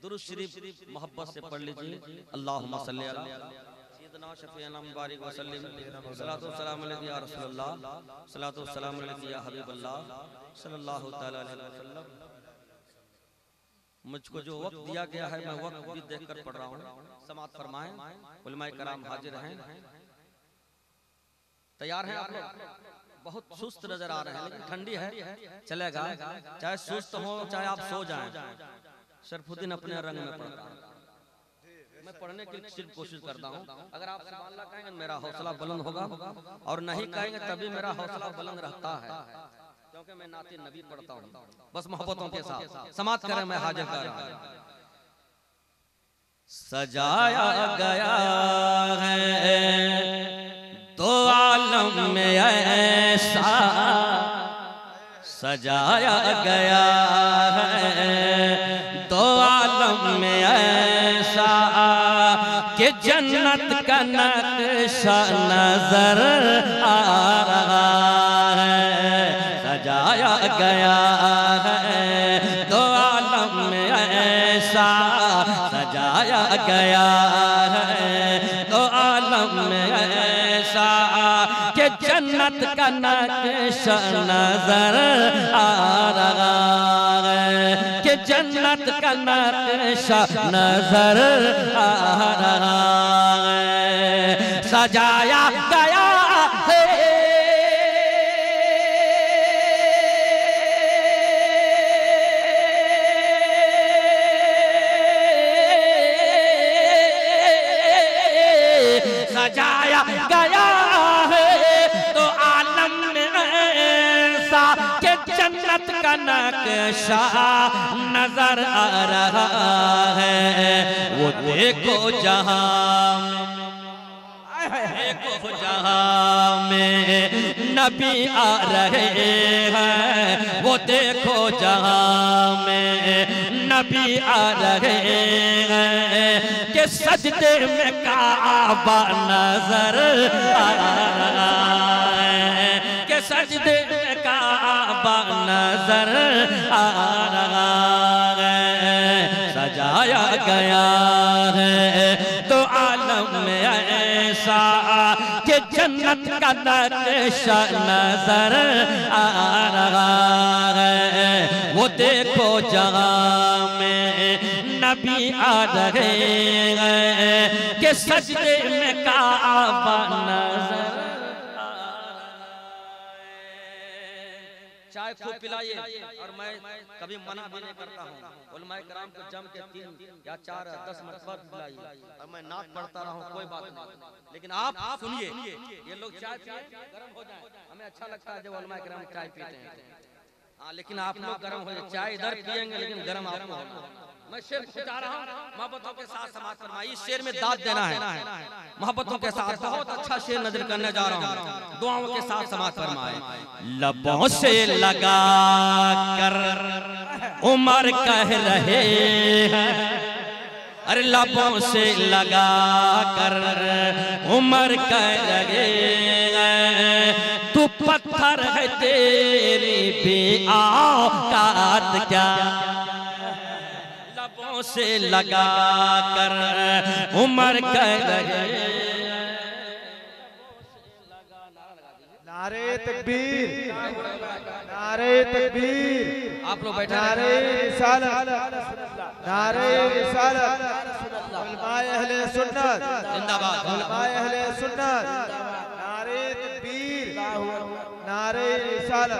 दुरूद शरीफ मोहब्बत से पढ़ लीजिए। अल्लाहुम्मा सल्ली अला सय्यिदना शफीअना मुबारक व सल्लिम सलातो सलाम अलैका या रसूलल्लाह सलातो सलाम अलैका या हबीबल्लाह सल्लल्लाहु तआला अलैहि वसल्लम। मुझको जो वक्त दिया गया है मैं वक्त भी देखकर पढ़ रहा हूँ। समात फरमाएं। उलमाए कराम हाजिर हैं। तैयार हैं आप लोग? बहुत सुस्त नजर आ रहे हैं लेकिन ठंडी है, चलेगा। चाहे सुस्त हो चाहे आप सो जाएं। शरफुद्दीन अपने रंग में पढ़ता है, मैं पढ़ने की सिर्फ कोशिश करता हूँ। अगर आप सुभान अल्लाह कहेंगे मेरा हौसला बुलंद होगा, और नहीं कहेंगे तभी मेरा हौसला बुलंद रहता है, क्योंकि मैं नाते नबी पढ़ता हूँ। बस मोहब्बतों के साथ समात करें। मैं हाजिर कर रहा हूँ। सजाया गया है दो आलम में ऐसा, सजाया गया है दो आलम में ऐसा कि जन्नत का नक्शा नजर आ रहा है। सजाया गया है दो आलम में ऐसा, सजाया गया है दो आलम में ऐसा कि जन्नत का नक्शा नजर आ रहा है, कि जन्नत का नक्शा नजर आ रहा है। सजाया गया है सजाया गया है तो आलम में ऐसा कि जन्नत का नक्शा नजर आ रहा है। वो देखो जहां, देखो जहां में नबी आ रहे हैं, वो देखो जहां में नबी आ रहे हैं कि सजदे में काबा नजर आ रहा है, कि सजदे में काबा नजर आ रहा है। सजाया गया है तो आलम में ऐसा कि जन्नत का नक्शा नजर आ रहा है। वो देखो जहां में नबी आ रहे हैं कि सजदे में काबा नजर आ रहा है। चाय खूब पिलाइए, और मैं कभी मना भी नहीं करता हूँ। उलमाए कराम को जम के 3 या 4 या 10 मरतबा पिलाइए, और मैं नाक पढ़ता रहा हूँ, कोई बात नहीं। लेकिन आप सुनिए, ये लोग चाय पिए गर्म हो जाए, हमें अच्छा लगता है जब उलमाए कराम चाय पीते हैं। हाँ, लेकिन आप लोग गर्म हो जाए, चाय इधर पियेंगे लेकिन गर्म आपको होगा। मैं शेर बता रहा हूँ, मोहब्बतों के साथ समाज फरमाइए। इस शेर में दाद देना है, मोहब्बतों के साथ बहुत अच्छा शेर नजर करने जा रहा हूँ। दुआओं के साथ समाज फरमाए। लबों से लगा कर उमर कह रहे हैं, अरे लबों से लगा कर उमर कह रहे हैं, तू पत्थर है तेरी भी औकात क्या। लबों से लगा कर उमर कह रहे हैं। नारे तकबीर, नारे तकबीर। आप लोग बैठे, नारे रिसालत, नारे रिसालत। उलमाए अहले सुन्नत जिंदाबाद, उलमाए अहले सुन्नत। नारे तकबीर, नारे रिसालत।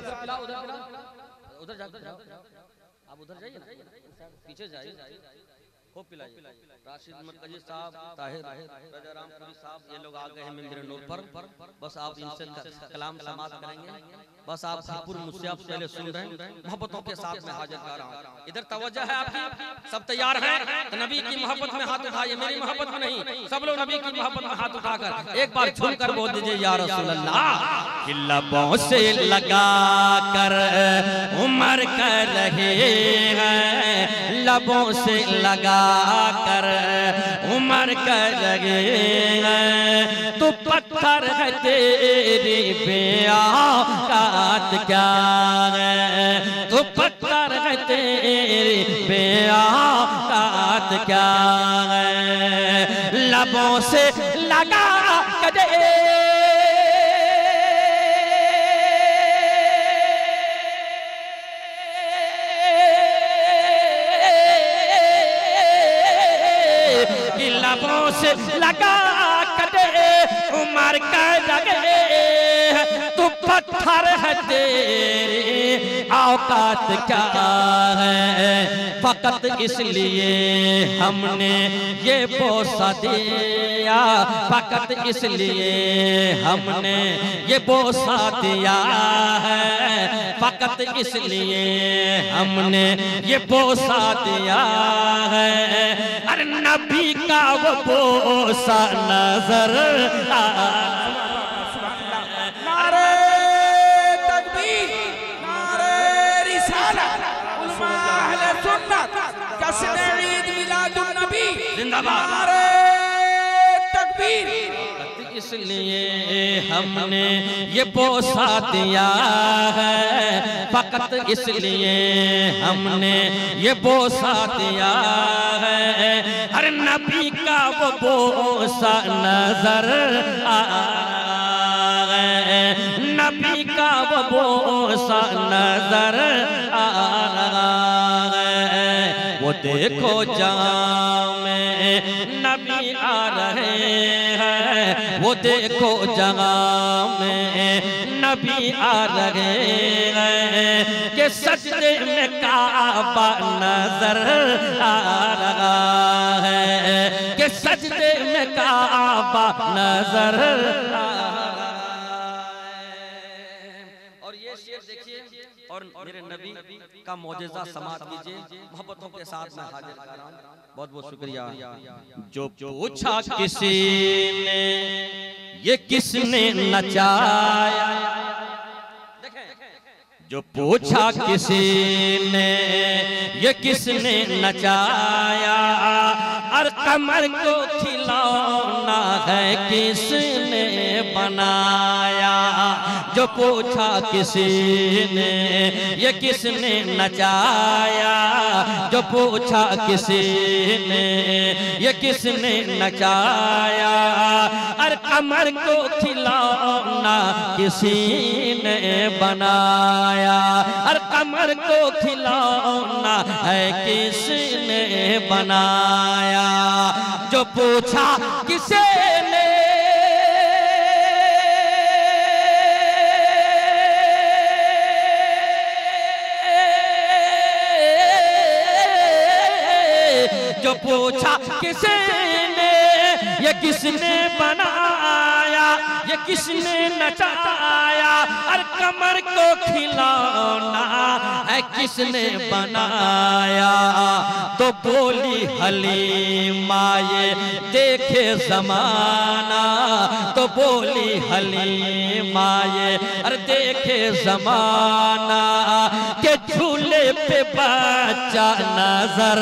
उधर जाओ, आप उधर जाइए, पीछे जाइए, खूब पिलाइए। राशिद मरकजी साहब, ताहिर राजाराम पुरी साहब, ये लोग आ गए हैं मिंबर नूर पर। बस आप इनसे कलाम समाप्त करेंगे। बस आप भरपूर मुझसे आप पहले सुन रहे हैं, मोहब्बतों के साथ में हाजिर कर रहा हूँ। इधर तवज्जो है आपकी, सब तैयार हैं तो नबी की मोहब्बत में हाथ उठाइए, मेरी मोहब्बत में नहीं। सब लोग नबी की मोहब्बत में हाथ उठाकर एक बार झूम कर बोल दीजिए या रसूल अल्लाह। लबों से लगा कर उमर कर रहे हैं, लबों से लगा कर उमर कर रहे हैं, तू पत्थर है तेरी बेऔकात क्या है, तू पत्थर है तेरी बेऔकात क्या है। लबों से लगा कर लबों से लगा कर उमर का लगे, तू पत्थर है तेरी औकात क्या है। फकत इसलिए हमने ये बोसा दिया, फकत इसलिए हमने ये बोसा दिया है, फकत इसलिए हमने ये बोसा दिया है। अरे नबी का वो बोसा नजर नारे तकबीर, नारे रिसालत, उलमा अहले सुन्नत, जश्न ईद मिलादुन नबी जिंदाबाद। नारे तकबीर। इसलिए हमने ये बोसा दिया है, फकत इसलिए हमने ये बोसा दिया है। हर नबी का वो बोसा नजर आ रहा है, नबी का वो बोसा नजर आ रहा है। वो देखो जहाँ में नबी आ रहे हैं, वो देखो जहाँ में नबी आ रहे हैं, कि सजदे में काबा नजर आ रहा है, कि सजदे में काबा नजर आ रहा है। और ये शेर देखिए और मेरे नबी का मौजज़ा समात कीजिए, मोहब्बतों के साथ मैं हाजिर कर रहा हूं। बहुत बहुत शुक्रिया। जो पूछा किसी ने ये किसने नचाया, जो पूछा किसी ने ये किसने नचाया, और कमर को खिलौना है किसने बनाया। जो पूछा किसी ने ये किसने नचाया, जो पूछा किसी ने ये किसने नचाया, और कमर को खिलौना किसी ने बनाया, और कमर को खिलौना है किसने बनाया। जो पूछा किसे ने जो पूछा किसे ने ये किसने बनाया, ये किसने नचाया, और कमर को खिलौना है किसने बनाया। तो बोली हलीमा ये देखे जमाना, तो बोली हलीमा ये अरे देखे जमाना, के झूले पे बच्चा नजर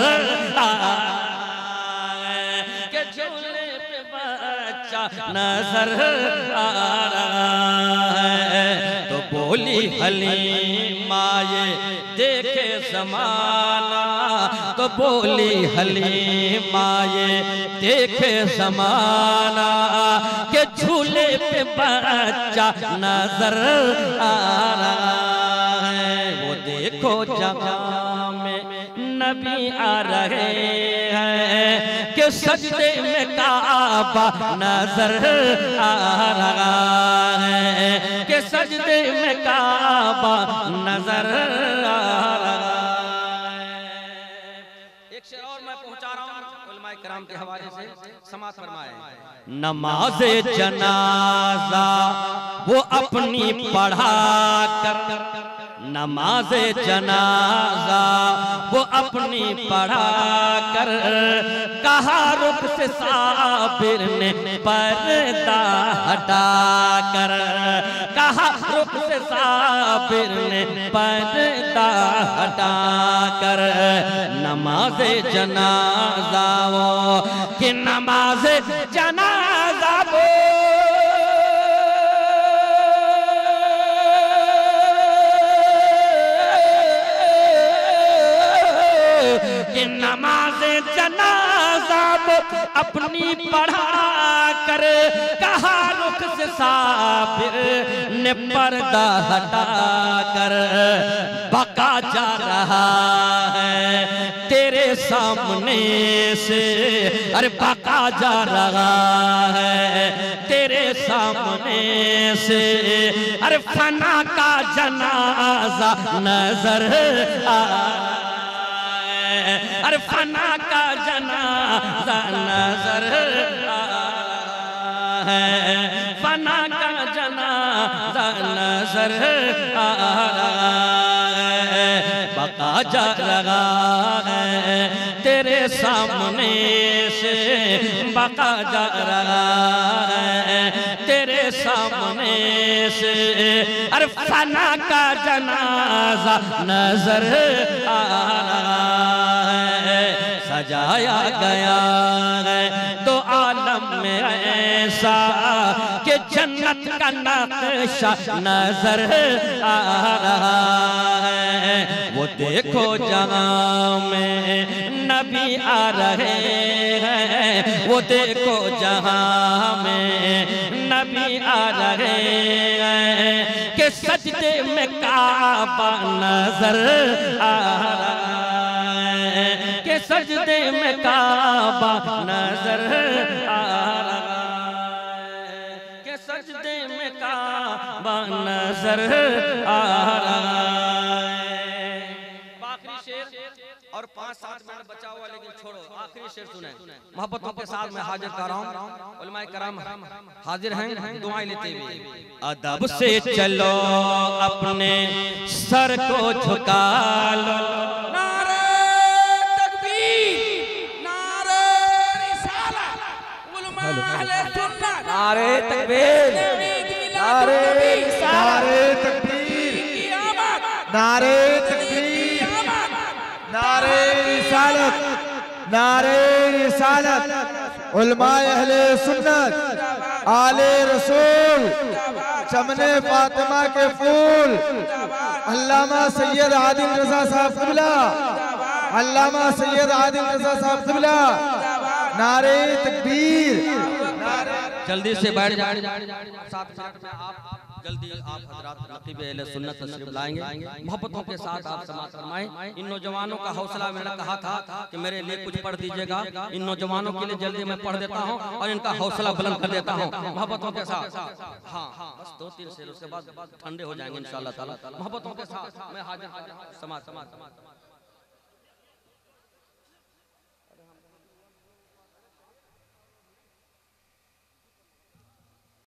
के झूले पे बच्चा नजर आ रहा है। तो बोली हलीमा ये देखे जमाना, तो बोली हलीमा ये देखे जमाना, के झूले पे बच्चा नजर आ रहा है। वो देखो जहाँ में नबी आ रहे हैं, कि सजदे में काबा नजर आ रहा है, कि सजदे में काबा नजर आ रहा है। एक शेर और मैं पहुंचा रहा हूं उलमाए किराम के हवाले से, समाअत फरमाए। नमाज़े जनाजा वो अपनी पढ़ा कर, नमाज़े जनाजा वो अपनी पढ़ा कर, कहा रुख से साबिर ने पर्दा हटा कर, कहा रुख से साबिर ने पर्दा हटा कर नमाज जनाजा वो कि नमाज जनाजा वो कि नमाज जनाजा वो अपनी पढ़ा कर कहा रुख से साबिर ने पर्दा हटा कर बका जा रहा है तेरे सामने से, अरे बका जा रहा है तेरे सामने से, अरे फना का जनाजा नजर आ, अरे फना का जनाजा नजर आ है, फना का जनाजा नजर आ रहा है, बका जा रहा है तेरे सामने से, बका जा रहा है तेरे सामने से, अरे फना का जनाजा नजर आ रहा है। सजाया गया है तो आलम में ऐसा कि जन्नत का नक्शा नजर आ रहा है। वो देखो जहां में नबी आ रहे हैं, वो देखो जहां में नबी आ रहे हैं कि सजदे में काबा नजर आ रहा है, कि सजदे में काबा नजर आ रहा है, कि सजदे में काबा नजर आ रहा है। आखिरी शेर और 5-7 मिनट बचा हुआ, लेकिन छोड़ो आखिरी शेर सुने। मोहब्बतों के साथ मैं हाजिर कर रहा हूँ, उलमाए कराम हाजिर हैं दुआएं लेते हुए। अदब से चलो अपने सर को झुका लो, नारे तकबीर, नारे रिसालत, उलमा अहले सुन्नत, नारे तकबीर, नारे तकबीर, नारे तकबीर, नारे रिसालत, नारे रिसालत, उलमाए अहले सुन्नत, आले रसूल, चमने फातिमा के फूल, अल्लामा सैयद आदिल रजा साहब क़िबला, अल्लामा सैयद आदिल रजा साहब क़िबला, नारे तकबीर। जल्दी से बैठ जाए, साथ में आप जल्दी आप हजरात नक़ीब अहले सुन्नत तशरीफ लाएंगे। मोहब्बतों के साथ आप समाअत फरमाएं। इन नौजवानों का हौसला मैंने कहा था कि मेरे लिए कुछ पढ़ दीजिएगा, इन नौजवानों के लिए जल्दी मैं पढ़ देता हूं और इनका हौसला बुलंद कर देता हूं मोहब्बतों के साथ। हाँ बस 2-3 शेर, उसके बाद ठंडे हो जाएंगे इंशाअल्लाह ताला। मोहब्बतों के साथ मैं हाजिर समाअत।